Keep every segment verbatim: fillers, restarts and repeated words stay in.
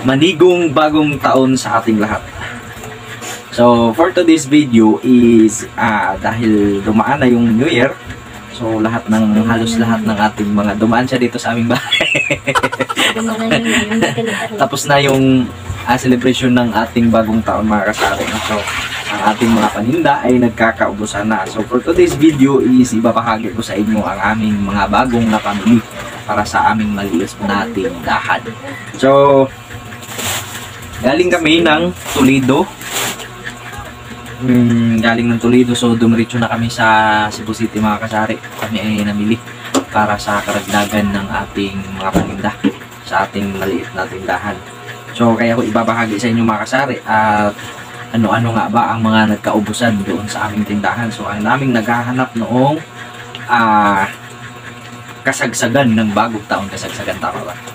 manigong bagong taon sa ating lahat. So, for today's video is, ah, dahil dumaan na yung New Year, so lahat ng, halos lahat ng ating mga, dumaan siya dito sa aming bahay. Tapos na yung ah, celebration ng ating bagong taon, mga kasari. So, ang ating mga paninda ay nagkakaubusan na. So, for today's video is, ibabahagi ko sa inyo ang aming mga bagong napamili para sa aming maliit na tindahan. So, galing kami ng Toledo. Hmm, galing ng Toledo, so dumiretso na kami sa Cebu City, mga kasari. Kami ay namili para sa karagdagan ng ating mga paninda sa ating maliit na tindahan. So kaya ko ibabahagi sa inyo, mga kasari, at ano-ano nga ba ang mga nagkaubusan doon sa aming tindahan. So ang naming naghahanap noong uh, kasagsagan ng bagong taon. Kasagsagan, tama ba?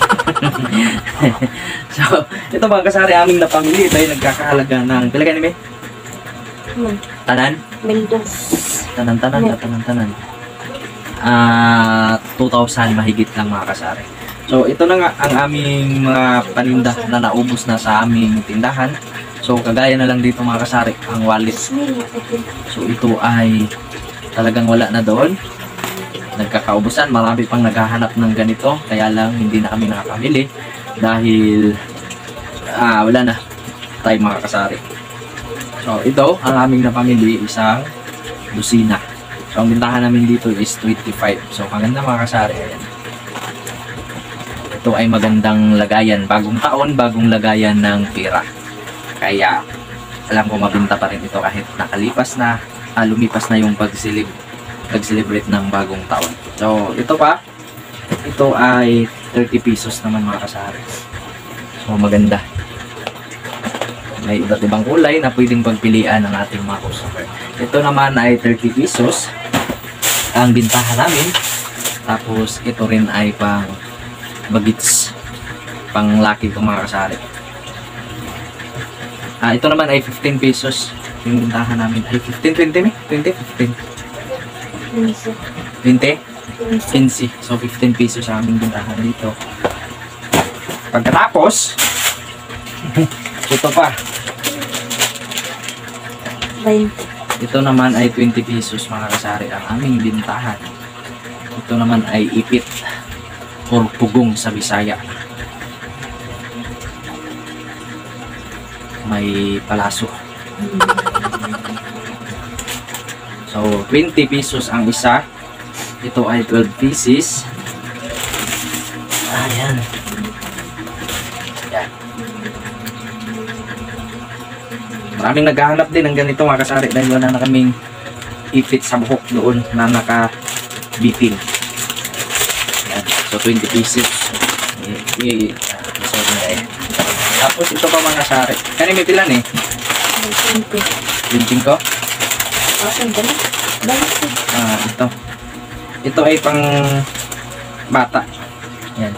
So ito, mga kasari, aming napamili. Ito ay nagkakahalaga ng pilagay ni May? Tanan? Mendos. Tanan-tanan, yeah. Tanan-tanan. Ah, two thousand mahigit lang, mga kasari. So, ito na nga ang aming mga paninda na naubos na sa aming tindahan. So, kagaya na lang dito, mga kasari, ang wallet. So, ito ay talagang wala na doon. Nagkakaubusan. Marami pang naghahanap ng ganito. Kaya lang, hindi na kami nakapamili. Dahil, ah, wala na tayo, mga kasari. So, ito, ang aming napamili, isang dosina. So, ang bintahan namin dito is twenty-five. So, maganda, mga kasari. Ayan. Ito ay magandang lagayan. Bagong taon, bagong lagayan ng pera. Kaya, alam ko mabinta pa rin ito kahit nakalipas na, ah, lumipas na yung pag-celeb, pag-celebrate ng bagong taon. So, ito pa, ito ay thirty pesos naman, mga kasari. So, maganda. May iba't ibang kulay na pwedeng pagpilian ng ating mga customer. Ito naman ay thirty pesos ang bintahan namin. Tapos ito rin ay pang bagits, pang laki itong, mga kasari. Ah, ito naman ay fifteen pesos yung bintahan namin. Ay fifteen, twenty, twenty, fifteen, twenty, fifteen. So fifteen pesos ang aming bintahan dito. Pagkatapos ito pa, ito naman ay twenty pesos, mga kasari, ang aming bintahan. Ito naman ay ipit or pugong sa Bisaya. May palaso. So twenty pesos ang isa. Ito ay twelve pieces. Ayan. Ayan. Maraming naghahanap din ng ganito, mga kasari, dahil wala na kaming ipit sa buhok doon na naka-beating. So twenty pieces. I, i, so, eh. Tapos ito pa, mga kasari. Kani may pilan eh? twenty ko? Ah, ito. Ito ay pang bata. Yan.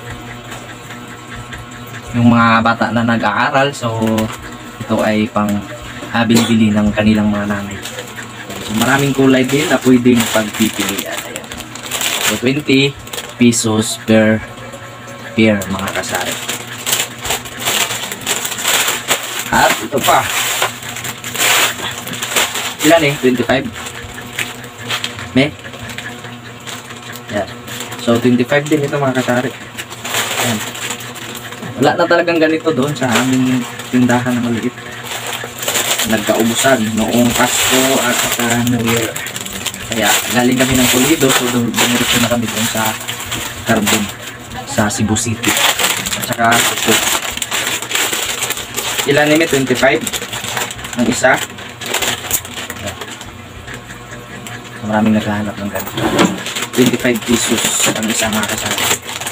Yung mga bata na nag-aaral, so ito ay pang ah, binibili ng kanilang mga nanay. So, maraming kulay din na pwedeng pagpipilian. Ayan. So twenty pesos per pair, mga kasari. At ito pa. Ilan eh? twenty-five? May? Ayan. So twenty-five din ito, mga kasari. Ayan. Wala na talagang ganito doon sa aming tindahan na maliit. Nagkaubusan noong Pasko at saka New Year. Kaya galing kami ng Toledo, so dumiretso na kami doon sa Carbon, sa Cebu City. At saka ito. Ilan nimi? twenty-five ang isa. So, maraming naghahanap ng ganito. twenty-five pesos ang isa, mga kasama.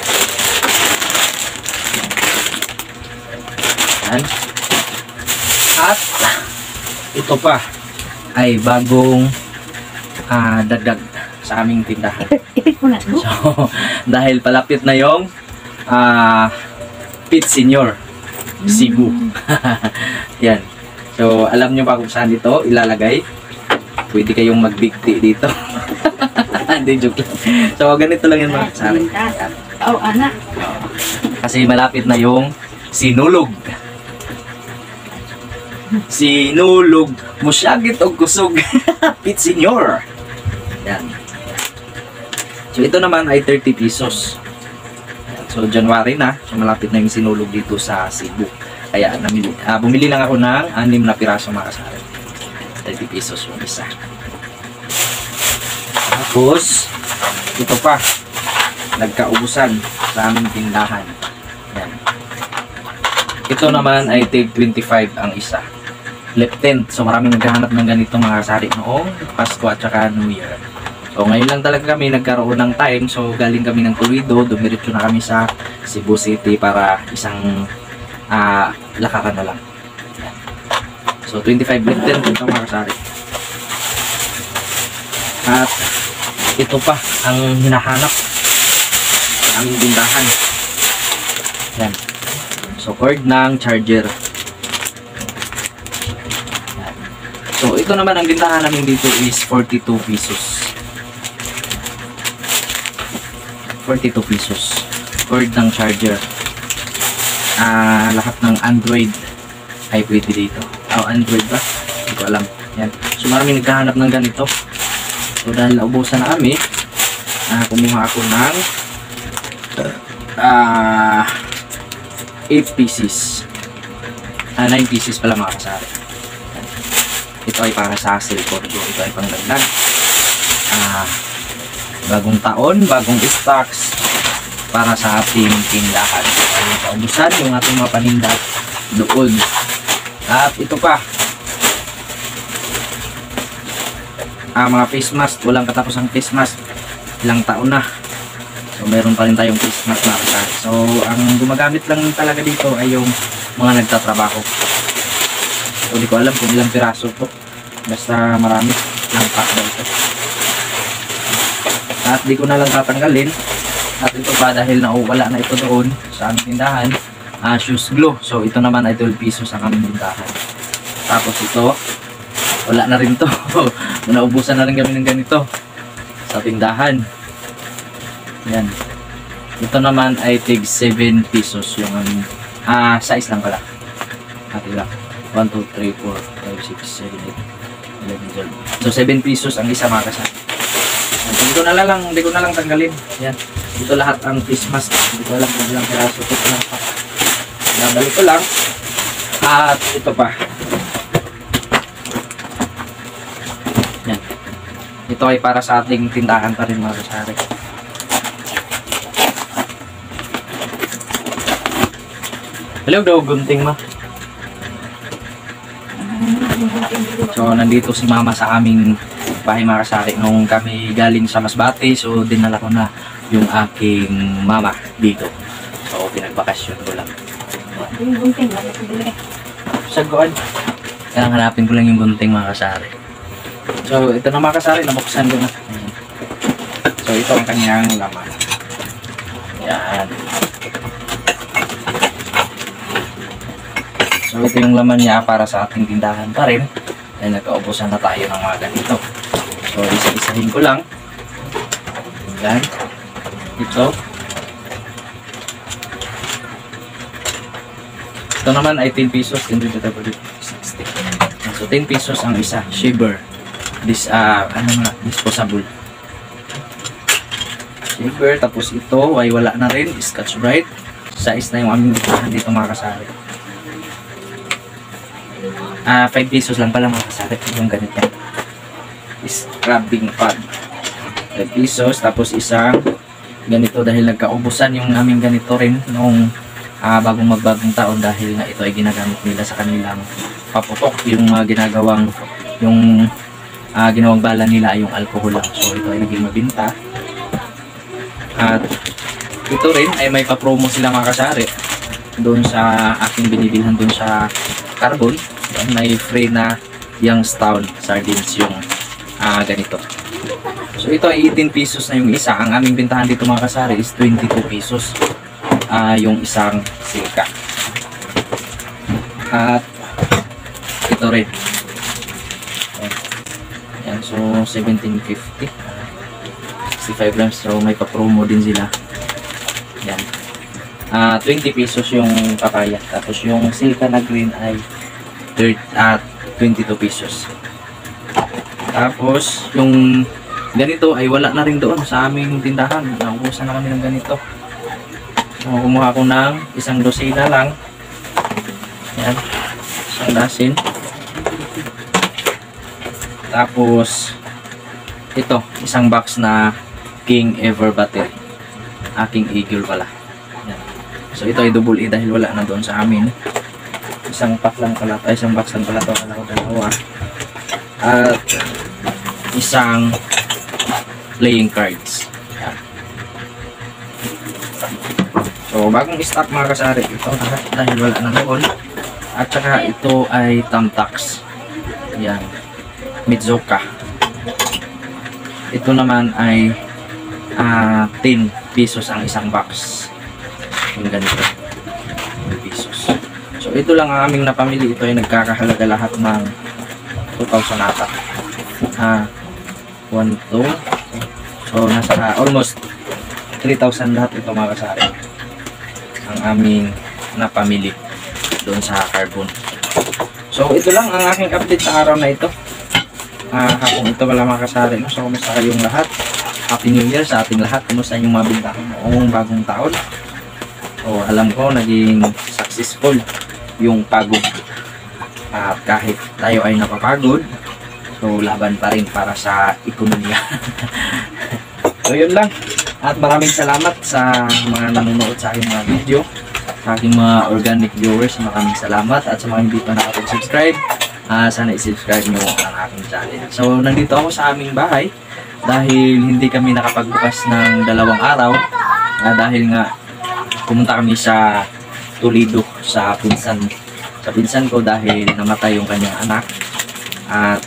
At ito pa ay bagong uh, dagdag sa aming tindahan. So, dahil palapit na yung uh, Pit Senior Cebu. Yan. So, alam nyo ba kung saan ito ilalagay? Pwede kayong magbigti dito. Hindi, joke lang. So, ganito lang yan, mga kasari. Oh, anak. Kasi malapit na yung sinulog. Sinulog, musyagit o kusog. Pit Senior. Yan. So ito naman ay thirty pesos. Yan. So January na, so malapit na yung sinulog dito sa Cebu. Kaya namili, uh, bumili lang ako ng anim na piraso mga kasari. thirty pesos yung isa. Tapos ito pa, nagkaubusan sa aming tindahan. Yan. Ito naman ay tig twenty-five ang isa. Leptent. So maraming naghahanap ng ganito mga kasari noong Pasko at saka New Year. So ngayon lang talaga kami nagkaroon ng time. So galing kami ng Toledo, dumiretso na kami sa Cebu City para isang uh, lakaran na lang. Yan. So twenty-five Leptent ito mga kasari. At ito pa ang hinahanap sa aming tindahan. Yan. So cord ng charger. Yan. So ito naman ang bintahan namin dito is forty-two pesos. forty-two pesos. Cord ng charger. Ah, lahat ng Android ay pwede dito. Oh, Android ba? Hindi ko alam. Yan. So maraming naghahanap ng ganito. So dahil naubusan na kami, ah, kumuha ako ng ah, eight pieces. Ah, nine pieces pala mga kasari. Ito ay para sa cellphone. Ito ay pangdagdag. Ah, bagong taon, bagong stocks para sa ating tindahan. Ay paubusan yung ating mga paninda doon. At ito pa, ah, mga face mask. Walang katapos ang face mask. Ilang taon na. So meron pa rin tayong face mask na kasari. So ang gumagamit lang talaga dito ay yung mga nagtatrabaho. So di ko alam kung ilang piraso to. Basta marami. Ilang pack daw ito. At di ko na lang tatanggalin. At ito pa dahil nauwala na ito doon sa aming tindahan, uh, shoes glue. So ito naman ay twelve pesos ang aming tindahan. Tapos ito, wala na rin to. Naubusan na rin kami ng ganito sa tindahan. Yan. Ito naman ay tig seven pesos yung aming uh, size lang pala. Hati lang. one, two, three, four, five, six, seven, eight, eleven, twelve. So seven pesos ang isa mga kasama. Hindi ko na lang, hindi ko na lang tanggalin. Yan. Ito lahat ang face mask. Hindi ko alam kung ilang piraso. Ito lang pa. Nabalik ko lang. At ito pa. Yan. Ito ay para sa ating tindahan pa rin mga kasari. Hello daw, gunting ma. So, nandito si mama sa aming bahay mga kasari nung kami galing sa Masbate. So dinala ko na yung aking mama dito. So pinagbakasyon ko lang. Yung gunting lang. Sagoan. Kaya hanapin ko lang yung gunting mga kasari. So ito na mga kasari, nabuksan ko na. So ito ang kanyang laman. Yan. So ito yung laman niya para sa ating tindahan pa rin. Dahil nagkaubusan na tayo ng mga ganito. So, isa-isahin ko lang. Yan. Ito. Ito naman ay ten pesos. So, ten pesos ang isa. Shaver. This, uh, ano nga, disposable. Shaver. Tapos ito ay wala na rin. Scotch Brite. Size na yung aming dito, dito mga kasari. Ah, uh, five pesos lang pala mga kasari. Yung ganito. Scrubbing pad. five pesos. Tapos isang ganito dahil nagkaubusan yung aming ganito rin noong uh, bagong magbagong taon dahil na ito ay ginagamit nila sa kanilang paputok. Yung uh, ginagawang yung uh, ginawang bala nila ay yung alcohol lang. So ito ay naging mabinta. At ito rin ay may pa-promo sila mga kasari doon sa aking binibilhan doon sa Carbon. Yan, may free na Youngstown sardines yung uh, ganito. So ito ay eighteen pesos na yung isa. Ang aming bintahan dito mga kasari is twenty-two pesos uh, yung isang silka. At ito rin. Yan, so seventeen fifty. sixty-five grams. So may pa-promo din sila. Yan. ah, twenty pesos yung papaya. Tapos yung silka na green ay thirty, at twenty-two pesos. Tapos yung ganito ay wala na rin doon sa aming tindahan. Naubusan na kami ng ganito. So, kumuha ko ng isang dosina lang. Yan. Isang dasin. Tapos ito, isang box na King Ever Battery. Aking Eagle pala. Yan. So ito ay double A dahil wala na doon sa amin. Isang pack lang pala, ay isang box lang pala ito. Kala ko dalawa. At isang playing cards. Yan. So bagong stock mga kasari ito dahil wala na doon. At saka ito ay Tamtax. Yan. Mitsuka. Ito naman ay uh, ten pesos ang isang box. Yung ganito. ten pesos. So ito lang ang aming napamili. Ito ay nagkakahalaga lahat ng two thousand ata. Ah, one, two. So nasa almost three thousand lahat ito mga kasari. Ang aming napamili doon sa Carbon. So ito lang ang aking update sa araw na ito. Ah, hapon ito wala mga kasari. So kumusta kayong lahat? Happy New Year sa ating lahat. Kumusta yung mabintahan noong bagong taon? So alam ko naging successful yung pagod. At kahit tayo ay napapagod, so laban pa rin para sa ekonomiya. So yun lang. At maraming salamat sa mga nanonood sa aking mga video, sa aking mga organic viewers. Maraming salamat. At sa mga hindi pa nakapag-subscribe, uh, sana i-subscribe nyo ang aking channel. So nandito ako sa aming bahay dahil hindi kami nakapagbukas ng dalawang araw, uh, dahil nga pumunta kami sa Toledo sa pinsan sa pinsan ko dahil namatay yung kanyang anak at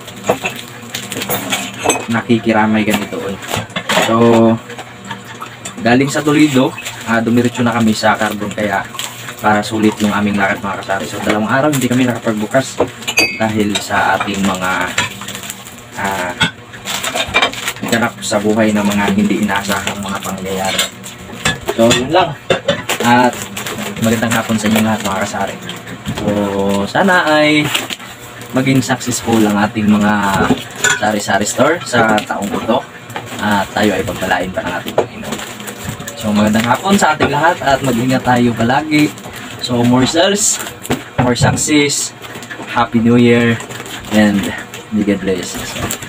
nakikiramay ganito doon. So galing sa Toledo, uh, dumiretso na kami sa Carbon kaya para sulit yung aming lakad mga kasari. So dalawang araw hindi kami nakapagbukas dahil sa ating mga uh, ganap sa buhay na mga hindi inaasahang mga pangyayari. So yun lang. At magandang hapon sa inyo lahat mga kasari. So sana ay maging successful ang ating mga sari-sari store sa taong ito at tayo ay pagpalain pa ng ating Panginoon. So magandang hapon sa ating lahat at mag-ingat tayo palagi. So more sales, more success, Happy New Year, and may God bless.